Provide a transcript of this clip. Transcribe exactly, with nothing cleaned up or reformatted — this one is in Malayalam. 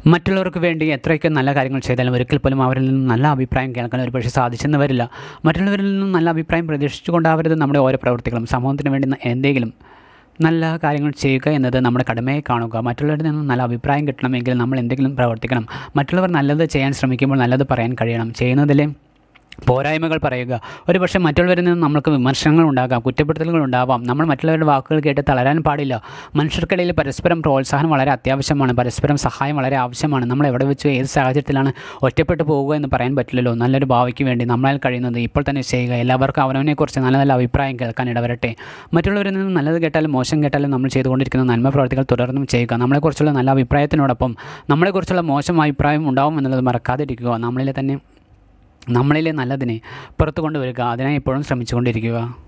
മറ്റുള്ളവർക്ക് വേണ്ടി എത്രയൊക്കെ നല്ല കാര്യങ്ങൾ ചെയ്താലും ഒരിക്കൽ പോലും അവരിൽ നിന്നും നല്ല അഭിപ്രായം കേൾക്കാൻ ഒരു പക്ഷേ സാധിച്ചെന്ന് വരില്ല. മറ്റുള്ളവരിൽ നിന്നും നല്ല അഭിപ്രായം പ്രതീക്ഷിച്ചുകൊണ്ടാവരുത് നമ്മുടെ ഓരോ പ്രവൃത്തികളും. സമൂഹത്തിന് വേണ്ടി എന്തെങ്കിലും നല്ല കാര്യങ്ങൾ ചെയ്യുക എന്നത് നമ്മുടെ കടമയെ കാണുക. മറ്റുള്ളവരിൽ നിന്നും നല്ല അഭിപ്രായം കിട്ടണമെങ്കിൽ നമ്മൾ എന്തെങ്കിലും പ്രവർത്തിക്കണം. മറ്റുള്ളവർ നല്ലത് ചെയ്യാൻ ശ്രമിക്കുമ്പോൾ നല്ലത് പറയാൻ കഴിയണം. ചെയ്യുന്നതിലെ പോരായ്മകൾ പറയുക. ഒരു പക്ഷേ മറ്റുള്ളവരിൽ നിന്ന് നമുക്ക് വിമർശനങ്ങൾ ഉണ്ടാകാം, കുറ്റപ്പെടുത്തലുകൾ ഉണ്ടാവാം. നമ്മൾ മറ്റുള്ളവരുടെ വാക്കുകൾ കേട്ട് തളരാൻ പാടില്ല. മനുഷ്യർക്കിടയിൽ പരസ്പരം പ്രോത്സാഹനം വളരെ അത്യാവശ്യമാണ്. പരസ്പരം സഹായം വളരെ ആവശ്യമാണ്. നമ്മൾ എവിടെ വെച്ച് ഏത് സാഹചര്യത്തിലാണ് ഒറ്റപ്പെട്ടു പോകുക എന്ന് പറയാൻ പറ്റില്ലല്ലോ. നല്ലൊരു ഭാവിക്ക് വേണ്ടി നമ്മളാൽ കഴിയുന്നത് ഇപ്പോൾ തന്നെ ചെയ്യുക. എല്ലാവർക്കും അവനവനെക്കുറിച്ച് നല്ല നല്ല അഭിപ്രായം കേൾക്കാൻ ഇടവരട്ടെ. മറ്റുള്ളവരിൽ നിന്ന് നല്ലത് കേട്ടാലും മോശം കേട്ടാലും നമ്മൾ ചെയ്തുകൊണ്ടിരിക്കുന്ന നന്മ പ്രവർത്തികൾ തുടർന്നും ചെയ്യുക. നമ്മളെക്കുറിച്ചുള്ള നല്ല അഭിപ്രായത്തിനോടൊപ്പം നമ്മളെക്കുറിച്ചുള്ള മോശം അഭിപ്രായം ഉണ്ടാവും എന്നുള്ളത് മറക്കാതിരിക്കുക. നമ്മളിലെ തന്നെ നമ്മളിലെ നല്ലതിനെ പുറത്തു കൊണ്ടുവരിക. അതിനായി എപ്പോഴും ശ്രമിച്ചുകൊണ്ടിരിക്കുക.